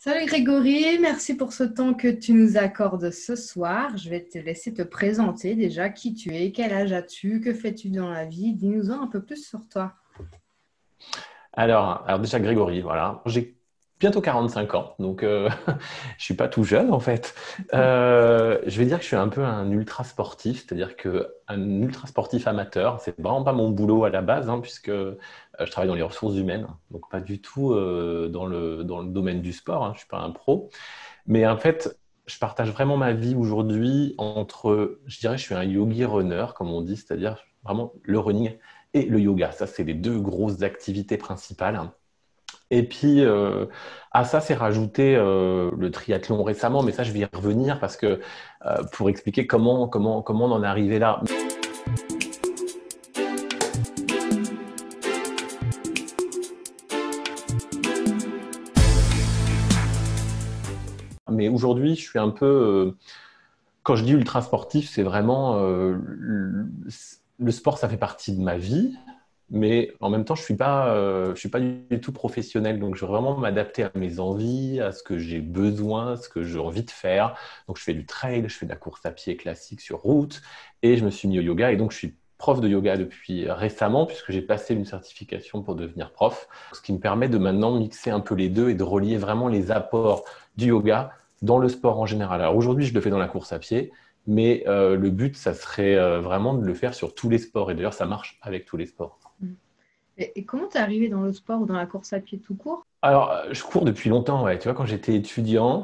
Salut Grégory, merci pour ce temps que tu nous accordes ce soir. Je vais te laisser te présenter déjà qui tu es, quel âge as-tu, que fais-tu dans la vie? Dis-nous-en un peu plus sur toi. Alors déjà Grégory, voilà. J'ai bientôt 45 ans, donc je suis pas tout jeune en fait. Je vais dire que je suis un peu un ultra sportif, c'est-à-dire que un ultra sportif amateur, c'est vraiment pas mon boulot à la base, hein, puisque je travaille dans les ressources humaines, donc pas du tout dans le domaine du sport, hein, je suis pas un pro. Mais en fait, je partage vraiment ma vie aujourd'hui entre, je dirais, je suis un yogi runner, comme on dit, c'est-à-dire vraiment le running et le yoga. Ça, c'est les deux grosses activités principales. Et puis, à ça, c'est rajouté le triathlon récemment, mais ça, je vais y revenir parce que pour expliquer comment on en est arrivé là. Mais aujourd'hui, je suis un peu, quand je dis ultra sportif, c'est vraiment le sport, ça fait partie de ma vie. Mais en même temps, je suis pas du tout professionnel, donc je veux vraiment m'adapter à mes envies, à ce que j'ai besoin, à ce que j'ai envie de faire. Donc je fais du trail, je fais de la course à pied classique sur route, et je me suis mis au yoga, et donc je suis prof de yoga depuis récemment, puisque j'ai passé une certification pour devenir prof, ce qui me permet de maintenant mixer un peu les deux et de relier vraiment les apports du yoga dans le sport en général. Alors aujourd'hui, je le fais dans la course à pied, mais le but, ça serait vraiment de le faire sur tous les sports, et d'ailleurs, ça marche avec tous les sports. Mm. Et comment t'es arrivé dans le sport ou dans la course à pied tout court? Alors, je cours depuis longtemps, ouais. Tu vois, quand j'étais étudiant,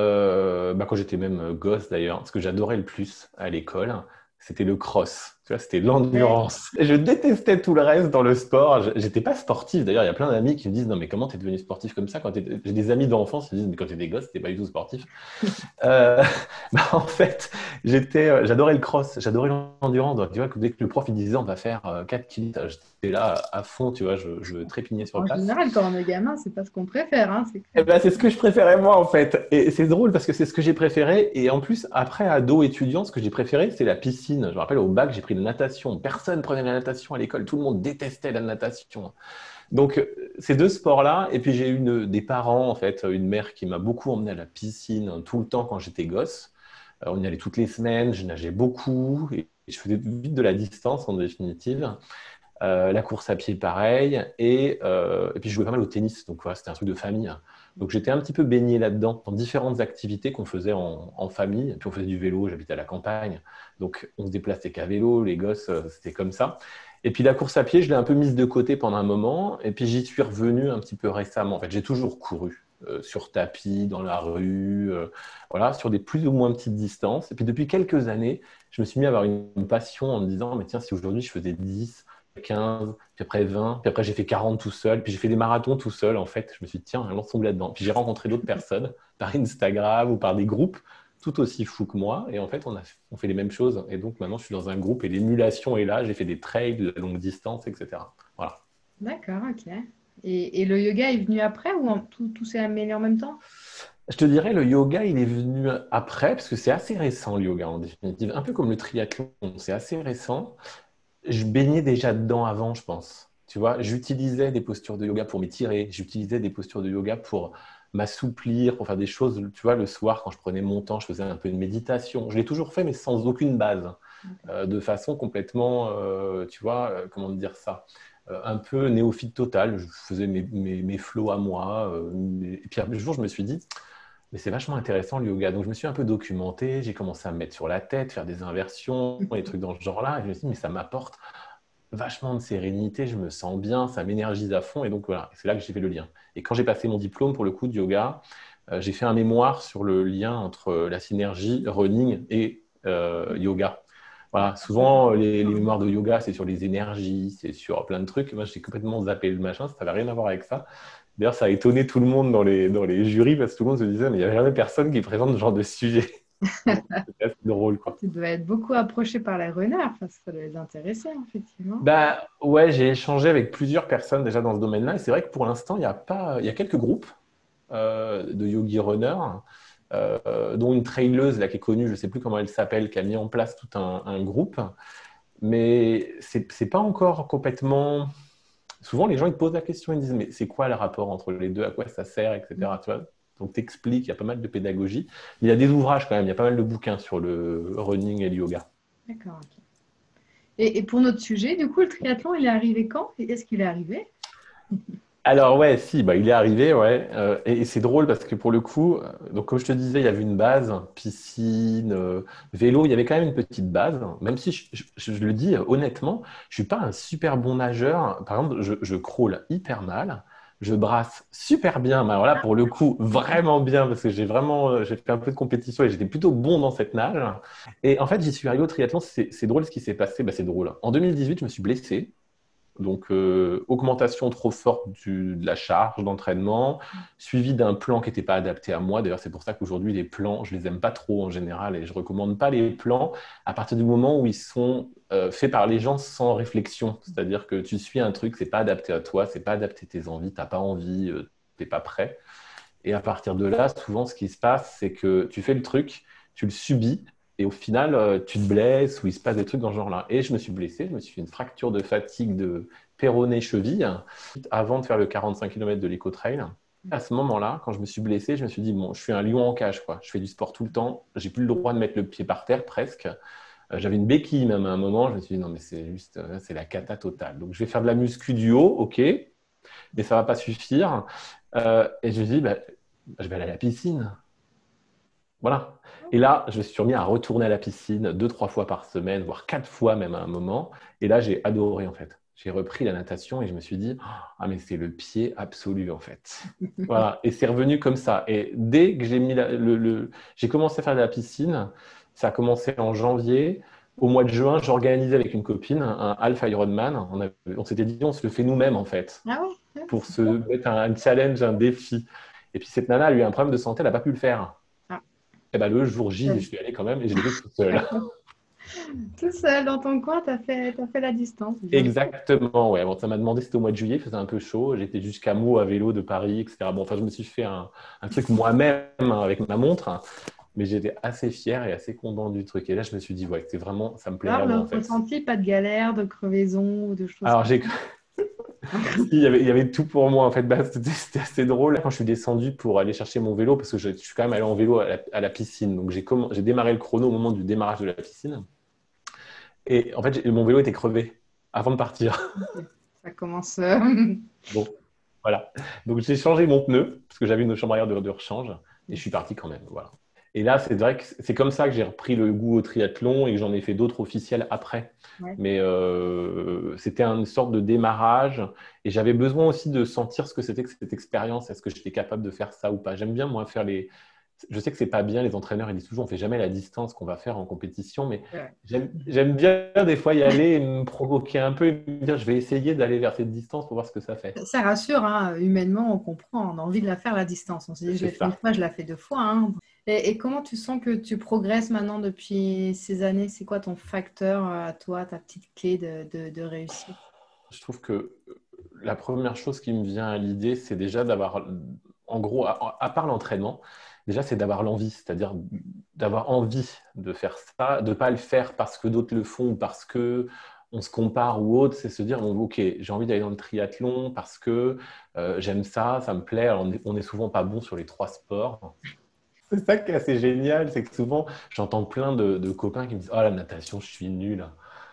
quand j'étais même gosse d'ailleurs, ce que j'adorais le plus à l'école, c'était le cross. Tu vois, c'était Ouais. l'endurance. Et je détestais tout le reste dans le sport. J'étais pas sportif. D'ailleurs, il y a plein d'amis qui me disent, non, mais comment t'es devenu sportif comme ça quand J'ai des amis d'enfance qui me disent, mais quand t'étais gosse, t'étais pas du tout sportif. Euh, en fait, j'adorais le cross, j'adorais l'endurance. Donc, tu vois, dès que le prof il disait, on va faire 4 km, j'étais là à fond, tu vois, je trépignais sur En place. général, quand on est gamin, c'est pas ce qu'on préfère, hein, c'est Eh clair. ben, c'est ce que je préférais moi en fait. Et c'est drôle parce que c'est ce que j'ai préféré. Et en plus, après ado étudiant, ce que j'ai préféré, c'est la piscine. Je me rappelle au bac, j'ai pris la natation. Personne prenait la natation à l'école. Tout le monde détestait la natation. Donc, ces deux sports-là. Et puis, j'ai eu des parents, en fait, une mère qui m'a beaucoup emmené à la piscine tout le temps quand j'étais gosse. On y allait toutes les semaines. Je nageais beaucoup et je faisais vite de la distance en définitive. La course à pied, pareil. Et puis, je jouais pas mal au tennis. Donc, voilà, c'était un truc de famille. Donc, j'étais un petit peu baigné là-dedans, dans différentes activités qu'on faisait en famille. Et puis, on faisait du vélo. J'habitais à la campagne. Donc, on se déplaçait qu'à vélo. Les gosses, c'était comme ça. Et puis, la course à pied, je l'ai un peu mise de côté pendant un moment. Et puis, j'y suis revenu un petit peu récemment. En fait, j'ai toujours couru. Sur tapis, dans la rue, voilà, sur des plus ou moins petites distances. Et puis depuis quelques années, je me suis mis à avoir une passion en me disant, mais tiens, si aujourd'hui je faisais 10, 15, puis après 20, puis après j'ai fait 40 tout seul, puis j'ai fait des marathons tout seul en fait. Je me suis dit, tiens, lançons là-dedans. Puis j'ai rencontré d'autres personnes par Instagram ou par des groupes tout aussi fous que moi. Et en fait, on fait les mêmes choses. Et donc maintenant, je suis dans un groupe et l'émulation est là. J'ai fait des trails de longue distance, etc. Voilà. D'accord, ok. Et le yoga est venu après ou tout s'est amélioré en même temps? Je te dirais, le yoga, il est venu après, parce que c'est assez récent, le yoga, en définitive. Un peu comme le triathlon, c'est assez récent. Je baignais déjà dedans avant, je pense. Tu vois, j'utilisais des postures de yoga pour m'étirer, j'utilisais des postures de yoga pour m'assouplir, pour faire des choses. Tu vois, le soir, quand je prenais mon temps, je faisais un peu de méditation. Je l'ai toujours fait, mais sans aucune base, de façon complètement, tu vois, comment dire ça, un peu néophyte total. Je faisais mes flows à moi. Et puis un jour, je me suis dit, mais c'est vachement intéressant le yoga. Donc je me suis un peu documenté, j'ai commencé à me mettre sur la tête, faire des inversions, des trucs dans ce genre-là. Et je me suis dit, mais ça m'apporte vachement de sérénité, je me sens bien, ça m'énergise à fond. Et donc voilà, c'est là que j'ai fait le lien. Et quand j'ai passé mon diplôme pour le coup de yoga, j'ai fait un mémoire sur le lien entre la synergie running et yoga. Voilà, souvent les mémoires de yoga, c'est sur les énergies, c'est sur plein de trucs. Moi, j'ai complètement zappé le machin, ça n'avait rien à voir avec ça. D'ailleurs, ça a étonné tout le monde dans les jurys parce que tout le monde se disait, mais il n'y a jamais personne qui présente ce genre de sujet. Donc, c'était assez drôle, quoi. Tu dois être beaucoup approché par les runners, enfin, ça doit les intéresser, effectivement. Bah ouais, j'ai échangé avec plusieurs personnes déjà dans ce domaine-là, et c'est vrai que pour l'instant, il y a pas, il y a quelques groupes de yogi runners, dont une traileuse là qui est connue, je sais plus comment elle s'appelle, qui a mis en place tout un groupe, mais c'est pas encore complètement. Souvent, les gens ils te posent la question, ils disent mais c'est quoi le rapport entre les deux, à quoi ça sert, etc. Tu vois. Donc, tu expliques, il y a pas mal de pédagogie. Mais il y a des ouvrages quand même, il y a pas mal de bouquins sur le running et le yoga. D'accord, ok. Et pour notre sujet, du coup, le triathlon, il est arrivé quand? Et est-ce qu'il est arrivé? Alors ouais, si, bah, il est arrivé, ouais. Et c'est drôle parce que pour le coup, donc comme je te disais, il y avait une base, piscine, vélo, il y avait quand même une petite base. Même si je le dis honnêtement, je suis pas un super bon nageur. Par exemple, je crawl hyper mal. Je brasse super bien, mais alors là, pour le coup, vraiment bien, parce que j'ai fait un peu de compétition et j'étais plutôt bon dans cette nage. Et en fait, j'y suis arrivé au triathlon, c'est drôle ce qui s'est passé, bah, c'est drôle. En 2018, je me suis blessé. Donc, augmentation trop forte de la charge d'entraînement, suivi d'un plan qui n'était pas adapté à moi. D'ailleurs, c'est pour ça qu'aujourd'hui, les plans, je les aime pas trop en général et je recommande pas les plans à partir du moment où ils sont faits par les gens sans réflexion. C'est-à-dire que tu suis un truc, c'est pas adapté à toi, c'est pas adapté à tes envies, t'as pas envie, t'es pas prêt. Et à partir de là, souvent, ce qui se passe, c'est que tu fais le truc, tu le subis, et au final, tu te blesses ou il se passe des trucs dans ce genre-là. Et je me suis blessé, je me suis fait une fracture de fatigue de péroné-cheville avant de faire le 45 km de l'éco-trail. À ce moment-là, quand je me suis blessé, je me suis dit, bon, je suis un lion en cage, quoi. Je fais du sport tout le temps, j'ai plus le droit de mettre le pied par terre presque. J'avais une béquille même à un moment, je me suis dit, non, mais c'est juste, c'est la cata totale. Donc je vais faire de la muscu du haut, ok, mais ça va pas suffire. Et je me dis, bah, je vais aller à la piscine. Voilà. Et là, je me suis remis à retourner à la piscine 2, 3 fois par semaine, voire 4 fois même à un moment. Et là, j'ai adoré en fait. J'ai repris la natation et je me suis dit, ah mais c'est le pied absolu en fait. Voilà. Et c'est revenu comme ça. Et dès que j'ai mis j'ai commencé à faire de la piscine, ça a commencé en janvier. Au mois de juin, j'organisais avec une copine un half Ironman. On s'était dit, on se le fait nous-mêmes en fait, Ah ouais, pour c'est se bien. mettre un challenge, un défi. Et puis cette nana a eu un problème de santé, elle n'a pas pu le faire. Ah, Et ben, le jour J, je seul. suis allé quand même et je l'ai fait tout seul. Tout seul dans ton coin, t'as fait la distance. Bien joué. Exactement, ouais. Bon, ça m'a demandé, c'était au mois de juillet, il faisait un peu chaud. J'étais jusqu'à Meaux à vélo de Paris, etc. Bon, enfin, je me suis fait un truc moi-même hein, avec ma montre, hein, mais j'étais assez fier et assez content du truc. Et là, je me suis dit, ouais, c'est vraiment, ça me plaît Alors, le vraiment en fait. ressenti, pas de galère, de crevaison ou de choses Alors, comme il y avait tout pour moi en fait. Bah, c'était assez drôle. Quand je suis descendu pour aller chercher mon vélo, parce que je suis quand même allé en vélo à la piscine. Donc, j'ai démarré le chrono au moment du démarrage de la piscine. Et en fait, mon vélo était crevé avant de partir. ça. Ok. Ça commence. Bon, voilà. Donc j'ai changé mon pneu parce que j'avais une chambre arrière de rechange et je suis parti quand même. Voilà. Et là, c'est vrai que c'est comme ça que j'ai repris le goût au triathlon et que j'en ai fait d'autres officiels après. Ouais. Mais c'était une sorte de démarrage et j'avais besoin aussi de sentir ce que c'était que cette expérience. Est-ce que j'étais capable de faire ça ou pas? J'aime bien, moi, faire les. Je sais que c'est pas bien, les entraîneurs, ils disent toujours on fait jamais la distance qu'on va faire en compétition, mais Ouais. j'aime bien des fois y aller et me provoquer un peu et me dire je vais essayer d'aller vers cette distance pour voir ce que ça fait. Ça rassure, hein, humainement, on comprend, on a envie de la faire la distance. On s'est dit, je C'est l'ai fait une ça. fois, je la fais 2 fois, hein. Et comment tu sens que tu progresses maintenant depuis ces années? C'est quoi ton facteur à toi, ta petite clé de réussite? Je trouve que la première chose qui me vient à l'idée, c'est déjà d'avoir, en gros, à part l'entraînement, déjà c'est d'avoir l'envie, c'est-à-dire d'avoir envie de faire ça, de ne pas le faire parce que d'autres le font ou parce que on se compare ou autre, c'est se dire, bon, ok, j'ai envie d'aller dans le triathlon parce que j'aime ça, ça me plaît. Alors, on est souvent pas bon sur les 3 sports. C'est ça qui est assez génial, c'est que souvent, j'entends plein de copains qui me disent, oh, la natation, je suis nul.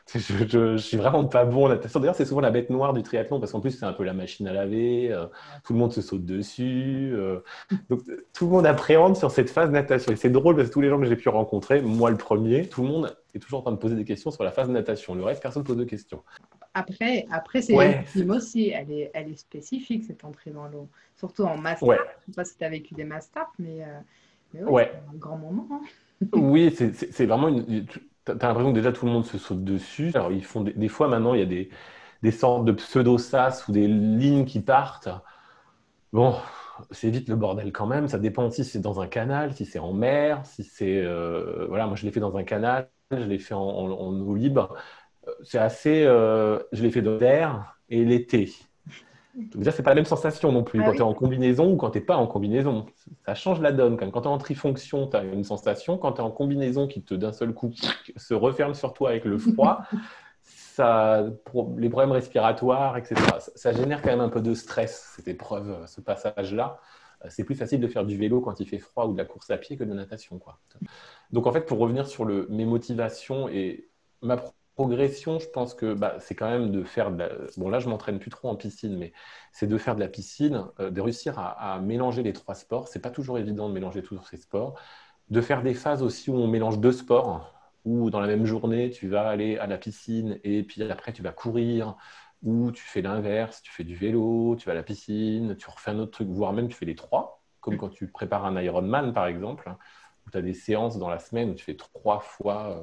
Je suis vraiment pas bon en natation. D'ailleurs, c'est souvent la bête noire du triathlon parce qu'en plus, c'est un peu la machine à laver. Tout le monde se saute dessus. Donc, tout le monde appréhende sur cette phase natation. Et c'est drôle parce que tous les gens que j'ai pu rencontrer, moi le premier, tout le monde est toujours en train de poser des questions sur la phase natation. Le reste, personne ne pose de questions. Après c'est Ouais, légitime aussi, elle est spécifique, cette entrée dans l'eau. Surtout en master. ouais, Je ne sais pas si tu as vécu des masters, mais oui, c'est ouais. un grand moment, hein. Oui, c'est vraiment une. T'as l'impression que déjà tout le monde se saute dessus. Alors, ils font des fois maintenant, il y a des sortes de pseudo-sas ou des lignes qui partent. Bon, c'est vite le bordel quand même. Ça dépend aussi si c'est dans un canal, si c'est en mer, si c'est. Voilà, moi je l'ai fait dans un canal, je l'ai fait en eau libre. C'est assez. Je l'ai fait dans l'air et l'été. Donc déjà, c'est pas la même sensation non plus Ah quand tu es oui, en combinaison ou quand tu n'es pas en combinaison. Ça change la donne quand même. Quand tu es en trifonction, tu as une sensation. Quand tu es en combinaison qui te, d'un seul coup, se referme sur toi avec le froid, les problèmes respiratoires, etc. Ça génère quand même un peu de stress, cette épreuve, ce passage-là. c'est plus facile de faire du vélo quand il fait froid ou de la course à pied que de la natation, quoi. Donc, en fait, pour revenir sur mes motivations et ma progression, je pense que c'est quand même de faire Bon, là, je m'entraîne plus trop en piscine, mais c'est de faire de la piscine, de réussir à mélanger les 3 sports. C'est pas toujours évident de mélanger tous ces sports. De faire des phases aussi où on mélange 2 sports, où dans la même journée, tu vas aller à la piscine et puis après, tu vas courir, ou tu fais l'inverse, tu fais du vélo, tu vas à la piscine, tu refais un autre truc, voire même tu fais les 3, comme quand tu prépares un Ironman, par exemple, où tu as des séances dans la semaine où tu fais 3 fois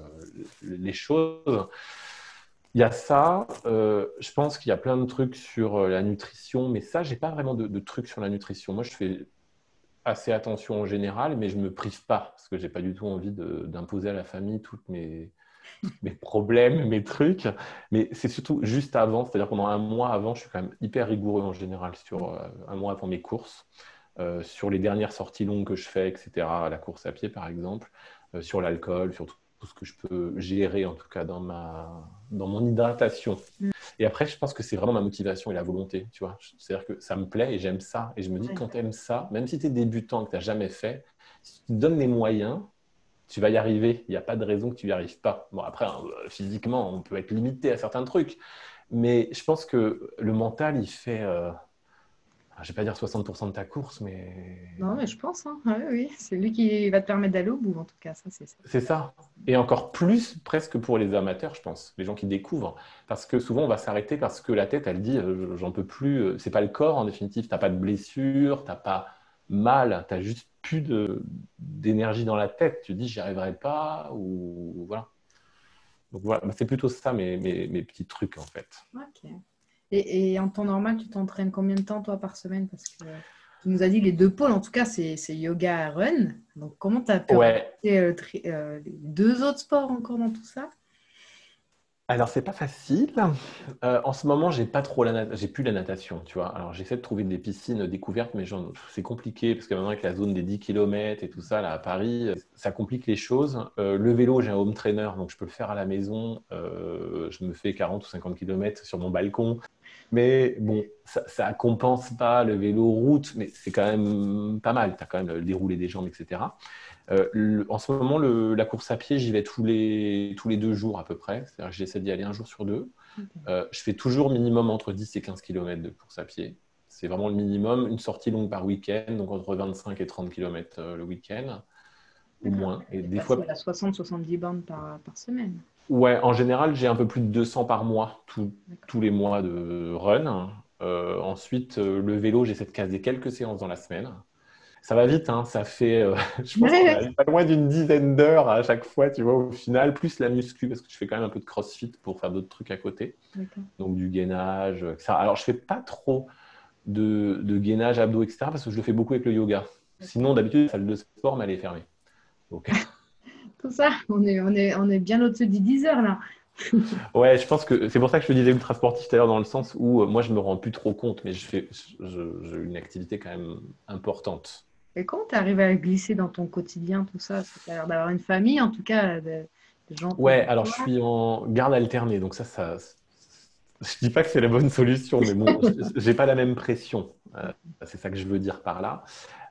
les choses. Il y a ça. Je pense qu'il y a plein de trucs sur la nutrition, mais ça, j'ai pas vraiment de trucs sur la nutrition. Moi, je fais assez attention en général, mais je me prive pas parce que j'ai pas du tout envie d'imposer à la famille tous mes problèmes, mes trucs. Mais c'est surtout juste avant, c'est-à-dire pendant un mois avant, je suis quand même hyper rigoureux en général sur un mois avant mes courses, sur les dernières sorties longues que je fais, etc. La course à pied, par exemple, sur l'alcool, sur tout ce que je peux gérer, en tout cas dans mon hydratation. Et après, je pense que c'est vraiment ma motivation et la volonté, tu vois. C'est-à-dire que ça me plaît et j'aime ça. Et je me dis, quand tu aimes ça, même si tu es débutant, que tu n'as jamais fait, si tu te donnes les moyens, tu vas y arriver. Il n'y a pas de raison que tu n'y arrives pas. Bon, après, physiquement, on peut être limité à certains trucs. Mais je pense que le mental, il fait, je ne vais pas dire 60% de ta course, mais Non, mais je pense, hein. Ouais, oui, c'est lui qui va te permettre d'aller au bout, en tout cas, ça, c'est ça. c'est ça. Et encore plus presque pour les amateurs, je pense, les gens qui découvrent. Parce que souvent, on va s'arrêter parce que la tête, elle dit, j'en peux plus. C'est pas le corps, en définitive. T'as pas de blessure, t'as pas mal, t'as juste plus d'énergie dans la tête. Tu dis, j'y arriverai pas, ou voilà. Donc voilà, c'est plutôt ça mes petits trucs, en fait. Ok. Et en temps normal, tu t'entraînes combien de temps, toi, par semaine? Parce que tu nous as dit les 2 pôles, en tout cas, c'est yoga et run. Donc, comment tu as pu Ouais, rajouter les 2 autres sports encore dans tout ça? alors, c'est pas facile. En ce moment, j'ai plus la natation, tu vois. Alors, j'essaie de trouver des piscines découvertes, mais c'est compliqué parce que maintenant, avec la zone des 10 km et tout ça, là, à Paris, ça complique les choses. Le vélo, j'ai un home trainer, donc je peux le faire à la maison. Je me fais 40 ou 50 km sur mon balcon. Mais bon, ça compense pas le vélo route, mais c'est quand même pas mal. Tu as quand même le déroulé des jambes, etc. En ce moment, la course à pied, j'y vais tous les 2 jours à peu près. C'est-à-dire que j'essaie d'y aller un jour sur 2. Je fais toujours minimum entre 10 et 15 km de course à pied. C'est vraiment le minimum. Une sortie longue par week-end, donc entre 25 et 30 km le week-end, ou D'accord. moins. Et Tu es des passé fois, à 60-70 bornes par semaine. ouais, en général, j'ai un peu plus de 200 par mois, D'accord. tous les mois de run. Ensuite, le vélo, j'essaie de caser quelques séances dans la semaine. Ça va vite, hein, ça fait, je pense qu'on Ouais, est pas loin d'une dizaine d'heures à chaque fois, tu vois, au final, plus la muscu, parce que je fais quand même un peu de crossfit pour faire d'autres trucs à côté, d'accord. donc du gainage, etc. Alors, je fais pas trop de gainage, abdos, etc., parce que je le fais beaucoup avec le yoga. D'accord. Sinon, d'habitude, la salle de sport, mais elle est fermée. Donc, Tout ça, on est bien au-dessus des 10 heures là. ouais, je pense que c'est pour ça que je te disais ultra sportif tout à l'heure, dans le sens où moi, je me rends plus trop compte, mais j'ai une activité quand même importante. Et comment tu arrives à glisser dans ton quotidien tout ça? Tu as l'air d'avoir une famille, en tout cas, de gens autour Ouais, de alors je toi. suis en garde alternée, donc je dis pas que c'est la bonne solution, mais bon, j'ai pas la même pression. C'est ça que je veux dire par là.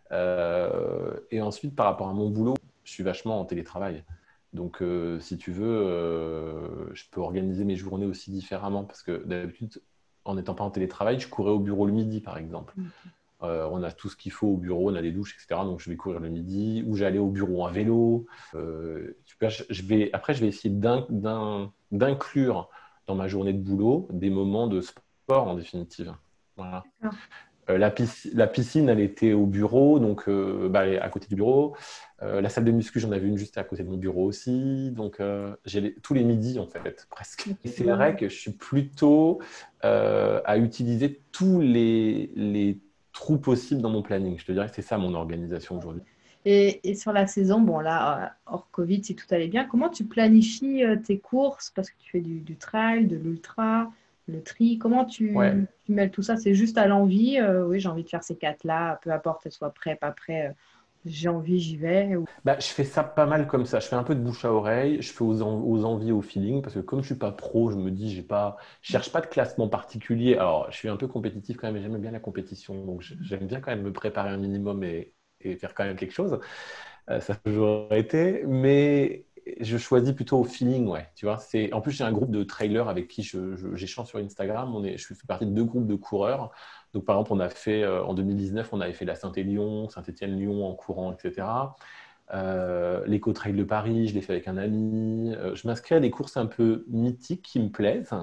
Et ensuite, par rapport à mon boulot, je suis vachement en télétravail. Donc, si tu veux, je peux organiser mes journées aussi différemment parce que d'habitude, en n'étant pas en télétravail, je courais au bureau le midi, par exemple. Ok. On a tout ce qu'il faut au bureau, on a les douches, etc. Donc, je vais courir le midi ou j'allais au bureau à vélo. Après, je vais essayer d'inclure dans ma journée de boulot des moments de sport en définitive. Voilà. D'accord. La piscine, elle était au bureau, donc elle est à côté du bureau. La salle de muscu, j'en avais une juste à côté de mon bureau aussi. Donc, tous les midis, en fait, presque. Ok. Et c'est vrai que je suis plutôt à utiliser tous les trous possibles dans mon planning. Je te dirais que c'est ça mon organisation aujourd'hui. Et sur la saison, bon là, hors Covid, si tout allait bien, comment tu planifies tes courses? Parce que tu fais du trail, de l'ultra, le tri. Comment Ouais. tu mêles tout ça? C'est juste à l'envie. Oui, j'ai envie de faire ces 4 là, peu importe qu'elles soient prêtes, pas prêtes. j'ai envie, j'y vais. Bah, je fais ça pas mal comme ça. Je fais un peu de bouche à oreille, je fais aux envies, au feeling, parce que comme je suis pas pro, je me dis, je cherche pas de classement particulier. Alors, je suis un peu compétitif quand même, et j'aime bien la compétition, donc j'aime bien quand même me préparer un minimum et faire quand même quelque chose. Ça a toujours été, mais je choisis plutôt au feeling, ouais. Tu vois, en plus, j'ai un groupe de trailers avec qui j'échange sur Instagram. Je fais partie de deux groupes de coureurs. Donc, par exemple, on a fait, en 2019, on avait fait la Saint-Étienne-Lyon, Saint-Étienne-Lyon en courant, etc. L'Éco-Trail de Paris, je l'ai fait avec un ami. Je m'inscris à des courses un peu mythiques qui me plaisent.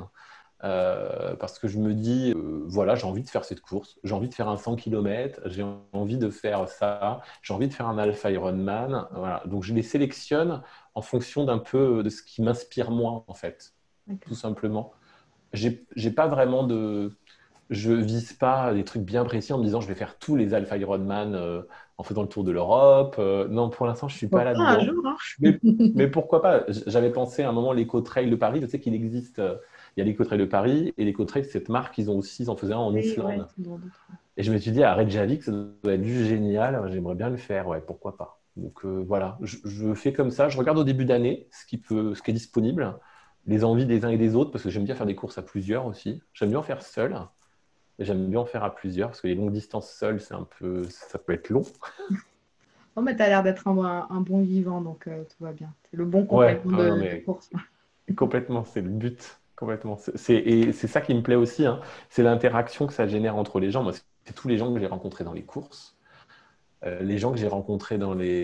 Parce que je me dis, voilà, j'ai envie de faire cette course, j'ai envie de faire un 100 km, j'ai envie de faire ça, j'ai envie de faire un Alpha Ironman. Voilà. Donc je les sélectionne en fonction d'un peu de ce qui m'inspire moi, en fait, tout D'accord. simplement. J'ai pas vraiment de. Je vise pas des trucs bien précis en me disant je vais faire tous les Alpha Ironman en faisant le tour de l'Europe. Non, pour l'instant, je suis pas Pourquoi pas un là-dedans. jour, hein? Mais, mais pourquoi pas? J'avais pensé à un moment l'Eco-Trail de Paris. Je sais qu'il existe. Il y a l'Eco-Trail de Paris et l'Eco-Trail, cette marque, ils en faisaient un en Oui, ouais, Islande. c'est dans d'autres. Et je me suis dit, à Reykjavik, ça doit être juste génial. J'aimerais bien le faire. Ouais, pourquoi pas? Donc voilà, je fais comme ça. Je regarde au début d'année ce qui est disponible, les envies des uns et des autres, parce que j'aime bien faire des courses à plusieurs aussi. J'aime bien en faire seul. Et j'aime bien en faire à plusieurs, parce que les longues distances seules, ça peut être long. Oh, mais tu as l'air d'être un bon vivant, donc tout va bien. C'est le bon Ouais, compagnon non, de mais course. complètement, c'est le but. Complètement. Et c'est ça qui me plaît aussi, hein. C'est l'interaction que ça génère entre les gens. Moi, c'est tous les gens que j'ai rencontrés dans les courses, les gens que j'ai rencontrés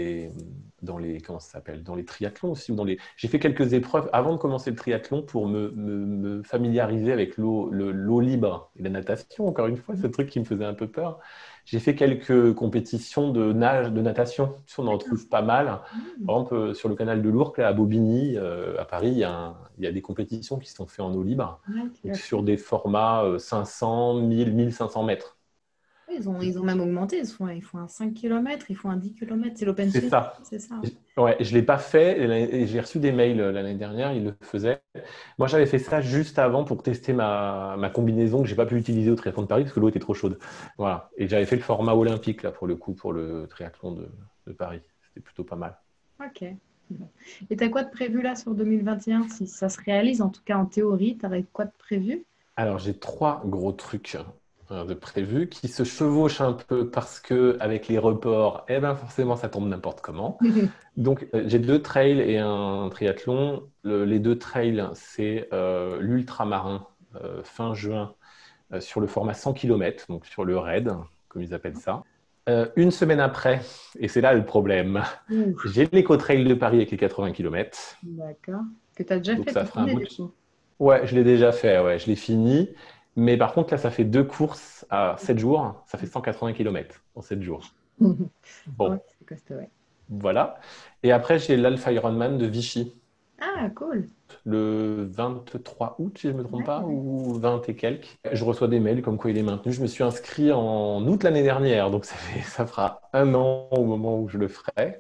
comment ça s'appelle, dans les triathlons aussi, j'ai fait quelques épreuves avant de commencer le triathlon pour me familiariser avec l'eau libre et la natation. Encore une fois, ce truc qui me faisait un peu peur. J'ai fait quelques compétitions de natation. Tu sais, on en retrouve pas mal. Mmh. Par exemple, sur le canal de l'Ourcq, là, à Bobigny, à Paris, il y a des compétitions qui sont faites en eau libre. Ouais, tu Donc, l'as sur fait. des formats 500, 1000, 1500 mètres. Ils ont même augmenté. Ils font un 5 km, ils font un 10 km. C'est l'Open C'est Swift, ça. c'est ça. Ouais, je ne l'ai pas fait et j'ai reçu des mails l'année dernière, ils le faisaient. Moi, j'avais fait ça juste avant pour tester ma combinaison que je n'ai pas pu utiliser au triathlon de Paris parce que l'eau était trop chaude. Voilà. Et j'avais fait le format olympique là, pour le coup, pour le triathlon de Paris. C'était plutôt pas mal. Ok. Bon. Et t'as quoi de prévu là sur 2021? Si ça se réalise, en tout cas en théorie, t'aurais quoi de prévu? Alors, j'ai trois gros trucs de prévus qui se chevauchent un peu parce que avec les reports, eh ben forcément, ça tombe n'importe comment. Donc, j'ai deux trails et un triathlon. Les deux trails, c'est l'ultramarin fin juin sur le format 100 km, donc sur le raid, comme ils appellent ça. Une semaine après, et c'est là le problème, Ouh, j'ai l'éco-trail de Paris avec les 80 km. d'accord. Que t'as déjà Donc, fait ça ta fera un tournée bout du de. coup. Ouais, je l'ai déjà fait, ouais, je l'ai fini. Mais par contre, là, ça fait deux courses à 7 jours. Ça fait 180 km en 7 jours. Ouais, Bon, c'est costaud, ouais. voilà. Et après, j'ai l'Alpha Ironman de Vichy. Ah, cool. Le 23 août, si je ne me trompe Ouais, pas, ouais. ou 20 et quelques. Je reçois des mails comme quoi il est maintenu. Je me suis inscrit en août l'année dernière, donc ça fera un an au moment où je le ferai.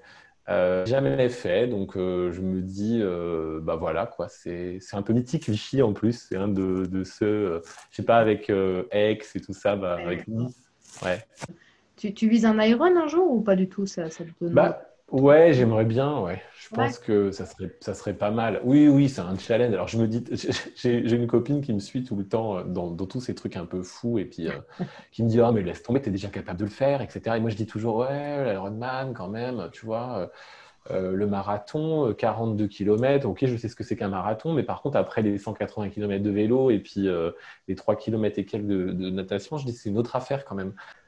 Jamais fait, donc je me dis, bah voilà, quoi, c'est un peu mythique Vichy en plus. C'est un de ceux, je sais pas, avec Aix et tout ça, bah, Ouais. avec Nice. Ouais. Tu vises un Iron un jour ou pas du tout? Ça te demande Bah, ouais, j'aimerais bien, ouais. Je Ouais. pense que ça serait pas mal. Oui, oui, c'est un challenge. Alors, je me dis, j'ai une copine qui me suit tout le temps dans tous ces trucs un peu fous et puis qui me dit, ah, mais laisse tomber, t'es déjà capable de le faire, etc. Et moi, je dis toujours, ouais, l'Ironman, quand même, tu vois, le marathon, 42 km, ok, je sais ce que c'est qu'un marathon, mais par contre, après les 180 km de vélo et puis les 3 km et quelques de natation, je dis, c'est une autre affaire quand même.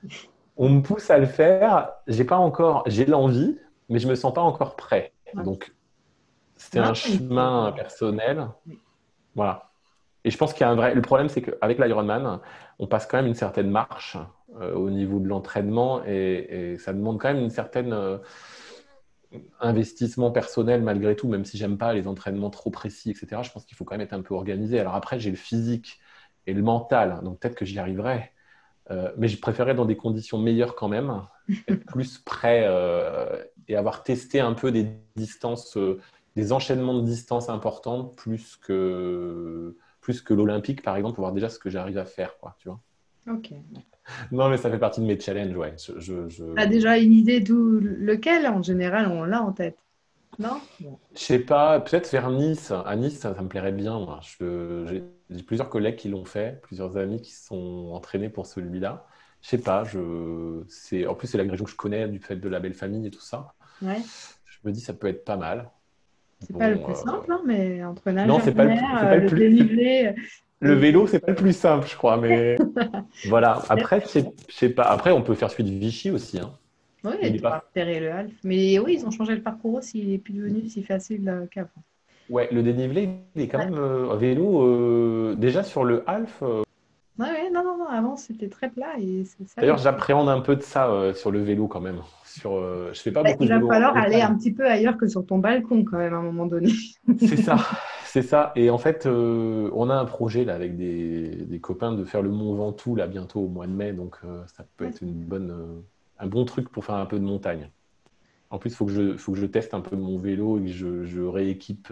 On me pousse à le faire. J'ai l'envie, mais je me sens pas encore prêt. Ok. Donc, c'est Non, un mais il faut. chemin personnel. Oui. Voilà. Et je pense qu'il y a un vrai. Le problème, c'est qu'avec l'Ironman, on passe quand même une certaine marche au niveau de l'entraînement et ça demande quand même une certaine investissement personnel malgré tout, même si j'aime pas les entraînements trop précis, etc. Je pense qu'il faut quand même être un peu organisé. Alors après, j'ai le physique et le mental, donc peut-être que j'y arriverai. Mais je préférais dans des conditions meilleures quand même, être plus prêt et avoir testé un peu des distances, des enchaînements de distances importantes plus que l'Olympique, par exemple, pour voir déjà ce que j'arrive à faire, quoi, tu vois. Ok. Non, mais ça fait partie de mes challenges, ouais. Tu as déjà une idée d'où lequel, en général, on l'a en tête? Non? Bon. Je sais pas, peut-être vers Nice. À Nice, ça me plairait bien, moi. J'ai plusieurs collègues qui l'ont fait, plusieurs amis qui se sont entraînés pour celui-là. Je sais pas, en plus, c'est la région que je connais du fait de la belle famille et tout ça. Ouais. Je me dis, ça peut être pas mal. C'est pas le Bon, plus simple, hein, mais entre non, nageur en mer, c'est pas le le plus. dénivelé, Le et... vélo, c'est pas le plus simple, je crois, mais voilà. Après, je sais pas. Après, on peut faire celui de Vichy aussi, hein. Mais Oui, il est tu vas pas. repérer le half. Mais oui, ils ont changé le parcours aussi. Il n'est plus devenu si facile qu'avant. Ouais, le dénivelé, il est quand Ouais. même un vélo. Déjà sur le half. Ouais, ouais, non, non, non. Avant, c'était très plat et c'est ça. D'ailleurs, j'appréhende un peu de ça sur le vélo quand même. Je fais pas beaucoup Il de va vélo en falloir aller montagne. un petit peu ailleurs que sur ton balcon quand même à un moment donné. C'est ça, c'est ça. Et en fait, on a un projet là avec des copains de faire le Mont Ventoux là bientôt au mois de mai, donc ça peut Ouais, être un bon truc pour faire un peu de montagne. En plus, faut que je teste un peu mon vélo et que je rééquipe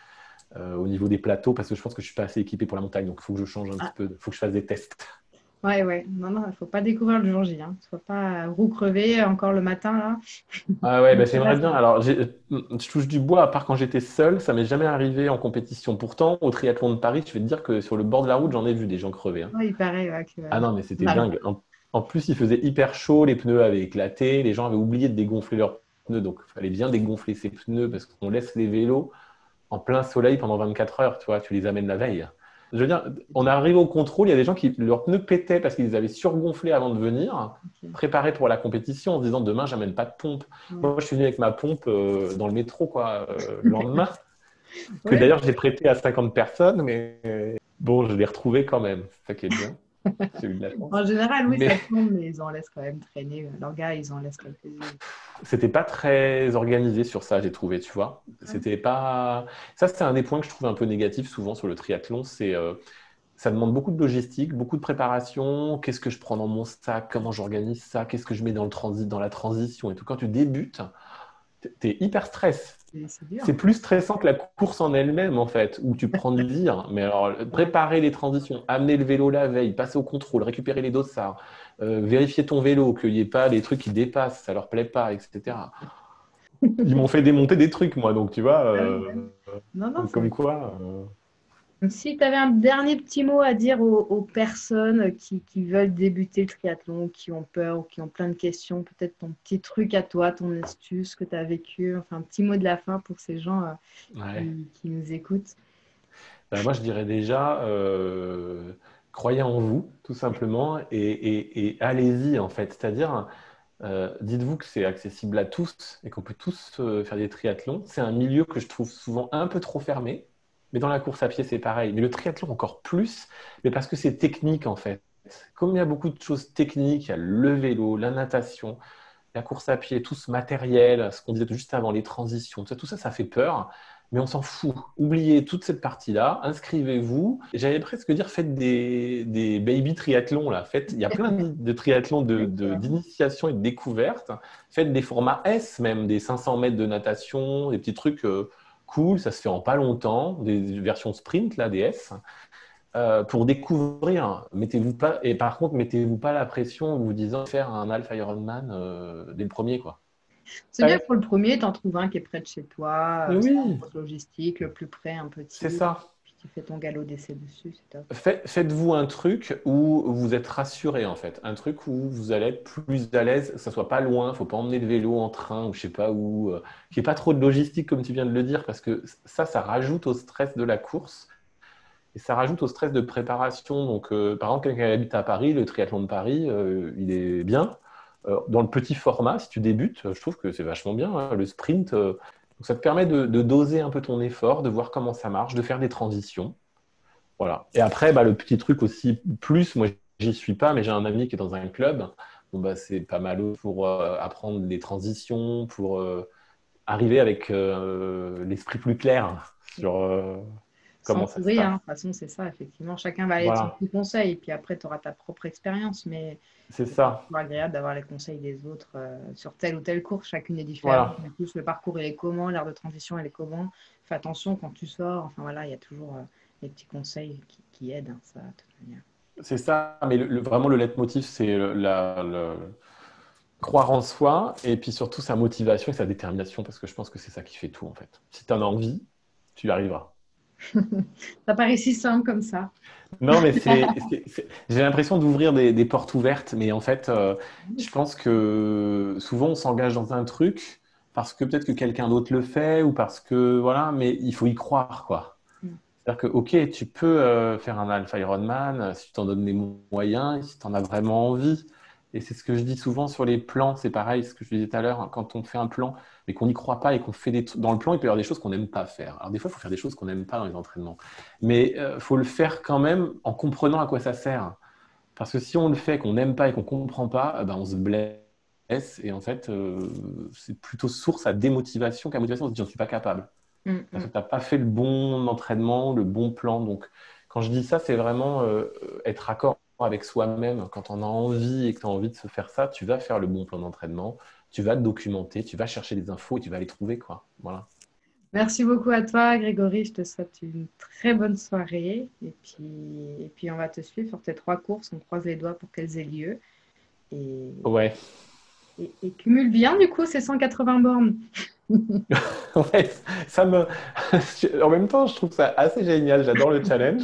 au niveau des plateaux parce que je pense que je suis pas assez équipé pour la montagne, donc il faut que je change un petit ah, peu, faut que je fasse des tests. ouais, ouais. Non, non, il ne faut pas découvrir le jour J. Hein. Sois pas roue crevée encore le matin là. Ah ouais, bah, Là, j'aimerais bien. Alors, je touche du bois, à part quand j'étais seul, ça m'est jamais arrivé en compétition. Pourtant, au triathlon de Paris, je vais te dire que sur le bord de la route, j'en ai vu des gens crever, hein. il paraît ouais, que Ah non, mais on c'était a le dingue. En plus, il faisait hyper chaud, les pneus avaient éclaté, les gens avaient oublié de dégonfler leurs pneus, donc il fallait bien dégonfler ses pneus parce qu'on laisse les vélos en plein soleil pendant 24 heures, tu vois, tu les amènes la veille. Je veux dire, on arrive au contrôle, il y a des gens qui, leurs pneus pétaient parce qu'ils les avaient surgonflés avant de venir, Ok. préparés pour la compétition en se disant demain, j'amène pas de pompe. Ouais. Moi, je suis venu avec ma pompe dans le métro, quoi, le lendemain, que Ouais, d'ailleurs j'ai prêté à 50 personnes, mais bon, je l'ai retrouvé quand même. C'est ça qui est bien. J'ai eu de la chance. en général, oui, Mais ça tombe, mais ils en laissent quand même traîner. Leurs gars, ils en laissent quelques-unes. c'était pas très organisé sur ça, j'ai trouvé, tu vois. Ouais. C'était pas. Ça, c'est un des points que je trouve un peu négatif souvent sur le triathlon, c'est ça demande beaucoup de logistique, beaucoup de préparation. Qu'est-ce que je prends dans mon sac? Comment j'organise ça? Qu'est-ce que je mets dans le transit, dans la transition et tout. Quand tu débutes, t'es hyper stress. C'est dur. C'est plus stressant que la course en elle-même, en fait, où tu prends du vire. Mais alors, Ouais. préparer les transitions, amener le vélo la veille, passer au contrôle, récupérer les dossards, vérifier ton vélo, qu'il n'y ait pas les trucs qui dépassent, ça leur plaît pas, etc. Ils m'ont fait démonter des trucs, moi, donc tu vois, Ah oui, ouais. Non, non, comme c'est... quoi. Donc, si tu avais un dernier petit mot à dire aux personnes qui veulent débuter le triathlon, qui ont peur ou qui ont plein de questions, peut-être ton petit truc à toi, ton astuce que tu as vécu, enfin un petit mot de la fin pour ces gens Ouais. qui nous écoutent. Ben, moi, je dirais déjà, croyez en vous, tout simplement, et allez-y, en fait. C'est-à-dire, dites-vous que c'est accessible à tous et qu'on peut tous faire des triathlons. C'est un milieu que je trouve souvent un peu trop fermé, mais dans la course à pied, c'est pareil. Mais le triathlon encore plus, mais parce que c'est technique, en fait. Comme il y a beaucoup de choses techniques, il y a le vélo, la natation, la course à pied, tout ce matériel, ce qu'on disait juste avant, les transitions, tout ça, ça fait peur, mais on s'en fout. Oubliez toute cette partie-là, inscrivez-vous. J'allais presque dire, faites des baby triathlons, là. Il y a plein de triathlons d'initiation et de découverte. Faites des formats S, même des 500 mètres de natation, des petits trucs cool, ça se fait en pas longtemps, des versions sprint, là, des S pour découvrir. Mettez-vous pas, et par contre, mettez-vous pas la pression en vous disant faire un Alpha Ironman dès le premier, quoi. C'est bien pour le premier, tu en trouves un qui est près de chez toi, Mais sans oui, grosse logistique, le plus près, un c'est petit, ça. puis tu fais ton galop d'essai dessus, c'est top. Faites-vous un truc où vous êtes rassuré, en fait. Un truc où vous allez être plus à l'aise, que ça soit pas loin, faut pas emmener le vélo en train ou je sais pas où, qu'il n'y ait pas trop de logistique, comme tu viens de le dire, parce que ça rajoute au stress de la course. Et ça rajoute au stress de préparation. Donc, par exemple, quelqu'un qui habite à Paris, le triathlon de Paris, il est bien. Dans le petit format, si tu débutes, je trouve que c'est vachement bien, hein, le sprint. Donc ça te permet de doser un peu ton effort, de voir comment ça marche, de faire des transitions. Voilà. Et après, bah, le petit truc aussi, plus, moi, j'y suis pas, mais j'ai un ami qui est dans un club. Bon, bah, c'est pas mal pour apprendre les transitions, pour arriver avec l'esprit plus clair sur comment ça se S'entourer, hein. De passe. toute façon, c'est ça, effectivement. Chacun va aller de son Voilà, petit conseil, et puis après, tu auras ta propre expérience, mais c'est c'est ça. toujours agréable d'avoir les conseils des autres sur telle ou telle course. Chacune est différente. Voilà. En plus, le parcours, il est comment, l'heure de transition, elle est comment. Fais attention quand tu sors. Enfin, voilà, il y a toujours les petits conseils qui aident, hein, ça, de toute manière. C'est ça, mais vraiment le leitmotiv, c'est croire en soi et puis surtout sa motivation et sa détermination parce que je pense que c'est ça qui fait tout en fait. Si tu en as envie, tu y arriveras. Ça paraît si simple comme ça. Non, mais j'ai l'impression d'ouvrir des portes ouvertes, mais en fait, je pense que souvent on s'engage dans un truc parce que peut-être que quelqu'un d'autre le fait ou parce que voilà, mais il faut y croire quoi. Mm. C'est-à-dire que, ok, tu peux faire un Alpha Ironman si tu t'en donnes les moyens, si tu en as vraiment envie. Et c'est ce que je dis souvent sur les plans, c'est pareil, ce que je disais tout à l'heure, hein, quand on fait un plan, mais qu'on n'y croit pas et qu'on fait dans le plan, il peut y avoir des choses qu'on n'aime pas faire. Alors des fois, il faut faire des choses qu'on n'aime pas dans les entraînements. Mais il faut le faire quand même en comprenant à quoi ça sert. Parce que si on le fait, qu'on n'aime pas et qu'on ne comprend pas, ben, on se blesse. Et en fait, c'est plutôt source à démotivation qu'à motivation. On se dit, j'en suis pas capable. Mm, Parce mm. que tu n'as pas fait le bon entraînement, le bon plan. Donc, quand je dis ça, c'est vraiment être raccord avec soi-même. Quand on a envie et que tu as envie de se faire ça, tu vas faire le bon plan d'entraînement, tu vas te documenter, tu vas chercher des infos et tu vas les trouver, quoi. Voilà. Merci beaucoup à toi, Grégory. Je te souhaite une très bonne soirée. Et puis on va te suivre sur tes 3 courses. On croise les doigts pour qu'elles aient lieu. Et, Ouais. et cumule bien, du coup, ces 180 bornes. Ouais, ça me... En même temps, je trouve ça assez génial. J'adore le challenge.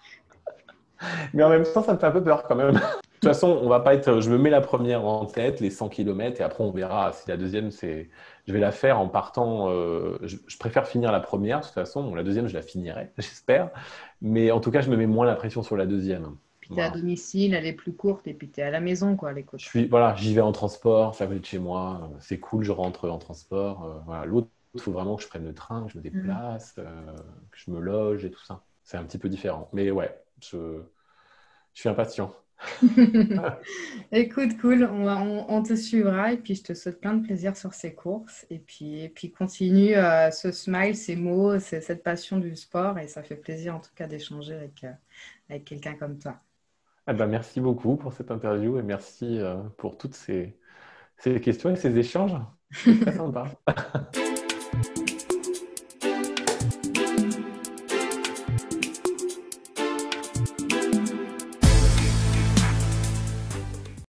Mais en même temps, ça me fait un peu peur quand même. De toute façon, on va pas être. Je me mets la première en tête, les 100 km, et après on verra si la deuxième, c'est. Je vais la faire en partant. Je préfère finir la première, de toute façon. Bon, la deuxième, je la finirai, j'espère. Mais en tout cas, je me mets moins la pression sur la deuxième. Puis tu es à Voilà. domicile, elle est plus courte. Et puis tu es à la maison, quoi, les côtes. Voilà, j'y vais en transport, ça va être chez moi. C'est cool, je rentre en transport. Voilà. L'autre, il faut vraiment que je prenne le train, que je me Mm. déplace, que je me loge et tout ça. C'est un petit peu différent. Mais ouais, je suis impatient. Écoute, cool, on te suivra et puis je te souhaite plein de plaisir sur ces courses et puis continue ce smile, ces mots, cette passion du sport et ça fait plaisir en tout cas d'échanger avec quelqu'un comme toi. Eh ben, merci beaucoup pour cette interview et merci pour toutes ces questions et ces échanges. C'était très sympa.